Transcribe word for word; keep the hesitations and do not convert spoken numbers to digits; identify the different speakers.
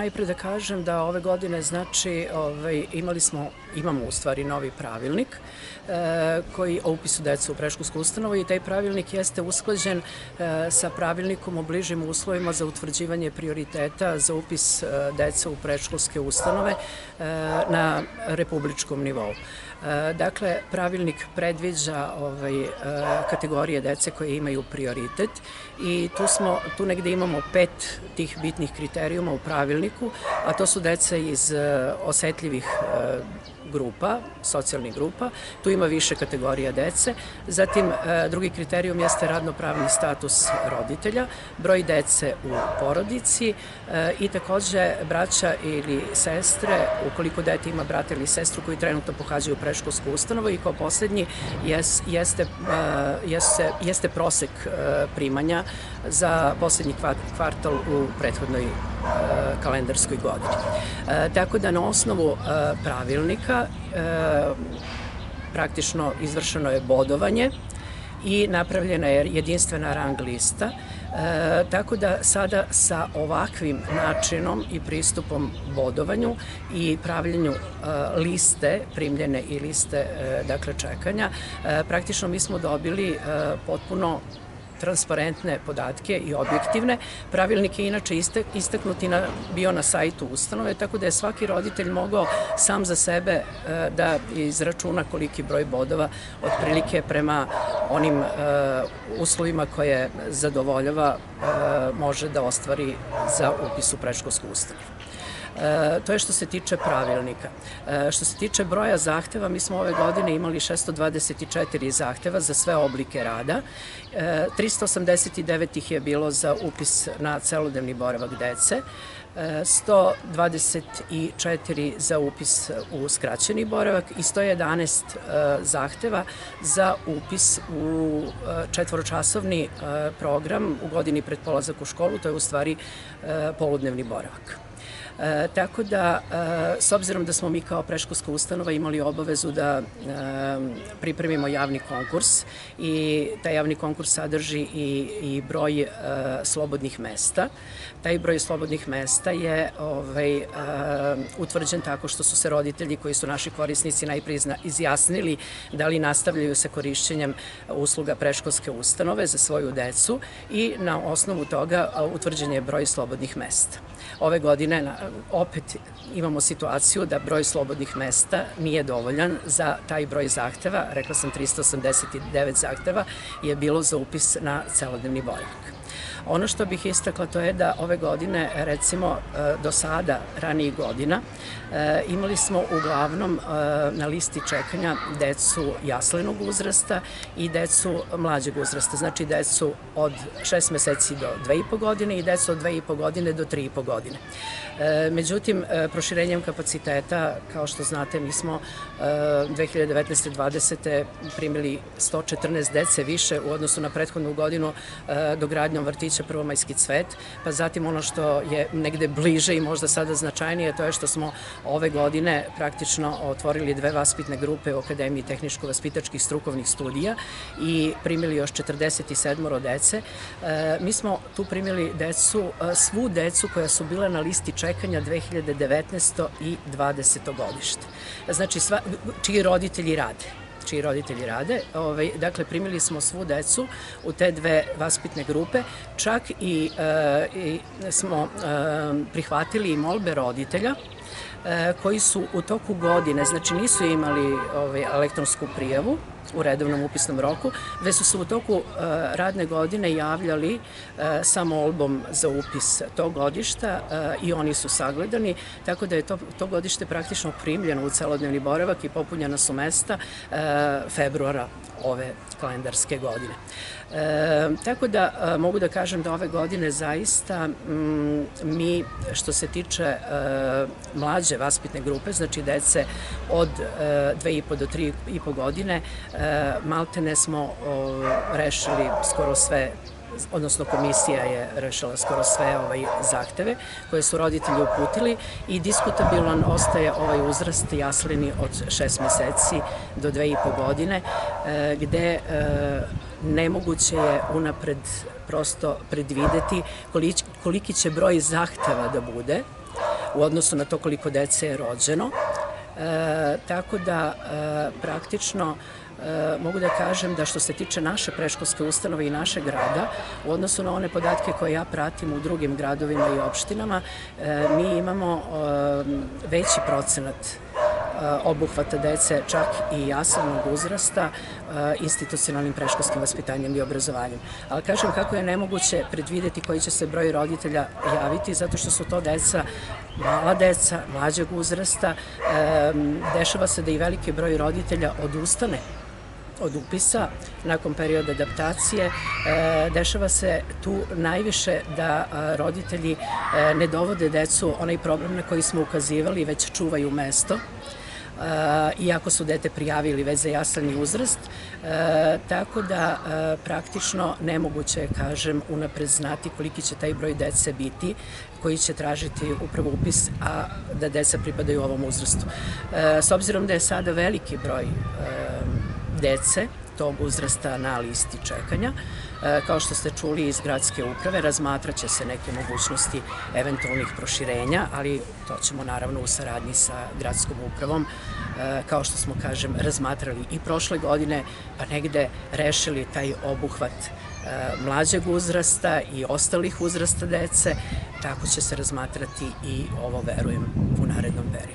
Speaker 1: najpre da kažem da ove godine, znači, imali smo, imamo u stvari novi pravilnik koji o upisu dece u predškolsku ustanovu i taj pravilnik jeste usklađen sa pravilnikom o bližim uslovima za utvrđivanje prioriteta za upis dece u predškolske ustanove na republičkom nivou. Dakle, pravilnik predviđa kategorije dece koje imaju prioritet i tu negde imamo pet tih bitnih kriterijuma u pravilniku, a to su deca iz osetljivih grupa, socijalnih grupa, tu ima više kategorija dece. Zatim, drugi kriterijum jeste radnopravni status roditelja, broj dece u porodici i takođe braća ili sestre, ukoliko dete ima brata ili sestru koji trenutno pohađaju predškolsku ustanovu i kao poslednji jeste prosek primanja za poslednji kvartal u prethodnoj kalendarskoj godini. Tako da na osnovu pravilnika praktično izvršeno je bodovanje i napravljena je jedinstvena rang lista, tako da sada sa ovakvim načinom i pristupom bodovanju i pravljenju liste primljene i liste čekanja, praktično mi smo dobili potpuno transparentne podatke i objektivne. Pravilnik je inače istaknuti bio na sajtu ustanove, tako da je svaki roditelj mogao sam za sebe da izračuna koliki broj bodova otprilike prema onim uslovima koje zadovoljava može da ostvari za upis u predškolsku ustanovu. To je što se tiče pravilnika. Što se tiče broja zahteva, mi smo ove godine imali šesto dvadeset četiri zahteva za sve oblike rada. trista osamdeset devet ih je bilo za upis na celodnevni boravak dece, sto dvadeset četiri za upis u skraćeni boravak i sto jedanaest zahteva za upis u četvoročasovni program u godini pred polazak u školu, to je u stvari poludnevni boravak. Tako da, s obzirom da smo mi kao predškolska ustanova imali obavezu da pripremimo javni konkurs i taj javni konkurs sadrži i broj slobodnih mesta, taj broj slobodnih mesta je utvrđen tako što su se roditelji koji su naši korisnici najprije izjasnili da li nastavljaju sa korišćenjem usluga predškolske ustanove za svoju decu i na osnovu toga utvrđen je broj slobodnih mesta. Ove godine opet imamo situaciju da broj slobodnih mesta nije dovoljan za taj broj zahteva, rekla sam trista osamdeset devet zahteva je bilo za upis na celodnevni boravak. Ono što bih istakla to je da ove godine, recimo do sada, ranijih godina, imali smo uglavnom na listi čekanja decu jaslenog uzrasta i decu mlađeg uzrasta, znači decu od šest meseci do dve i po godine i decu od dve i po godine do tri i po godine. Međutim, proširenjem kapaciteta, kao što znate, mi smo dve hiljade devetnaeste dvadesete primili sto četrnaest dece više u odnosu na prethodnu godinu dogradnjom vrtića Prvomajski cvet, pa zatim ono što je negde bliže i možda sada značajnije, to je što smo ove godine praktično otvorili dve vaspitne grupe u Akademiji tehničko-vaspitačkih strukovnih studija i primili još četrdeset sedam dece. Mi smo tu primili decu, svu decu koja su bila na listi čekanja dve hiljade devetnaesto i dvadeseto godište. Znači, čiji roditelji rade. čiji roditelji rade. Dakle, primili smo svu decu u te dve vaspitne grupe, čak i smo prihvatili i molbe roditelja koji su u toku godine, znači nisu imali elektronsku prijavu u redovnom upisnom roku, već su se u toku radne godine javljali sa molbom za upis tog godišta i oni su sagledani, tako da je to godište praktično primljeno u celodnevni boravak i popunjena su mesta februara ove kalendarske godine. Tako da mogu da kažem da ove godine zaista mi, što se tiče mlađe vaspitne grupe, znači dece od dve i po do tri i po godine, maltene smo rešili skoro sve, odnosno komisija je rešila skoro sve zahteve koje su roditelji uputili i diskutabilan ostaje ovaj uzrast jasleni od šest meseci do dve i po godine, gde nemoguće je unapred prosto predvideti koliki će broj zahteva da bude, u odnosu na to koliko dece je rođeno. E, tako da e, praktično e, mogu da kažem da što se tiče naše predškolske ustanove i našeg grada, u odnosu na one podatke koje ja pratim u drugim gradovima i opštinama, e, mi imamo e, veći procenat obuhvata dece čak i jaslovnog uzrasta institucionalnim predškolskim vaspitanjem i obrazovanjem. Ali kažem kako je nemoguće predvideti koji će se broj roditelja javiti, zato što su to deca, mala deca, mlađeg uzrasta. Dešava se da i veliki broj roditelja odustane od upisa nakon perioda adaptacije. Dešava se tu najviše da roditelji ne dovode decu, onaj problem na koji smo ukazivali, već čuvaju mesto, iako su dete prijavili već za jaslenji uzrast, tako da praktično nemoguće je, kažem, unapred znati koliki će taj broj dece biti koji će tražiti upravo upis, a da deca pripadaju ovom uzrastu. S obzirom da je sada veliki broj dece tog uzrasta na listi čekanja, kao što ste čuli iz gradske uprave, razmatraće se neke mogućnosti eventualnih proširenja, ali to ćemo naravno u saradnji sa gradskom upravom, kao što smo, kažem, razmatrali i prošle godine, pa negde rešili taj obuhvat mlađeg uzrasta i ostalih uzrasta dece, tako će se razmatrati i ovo, verujem, u narednom periodu.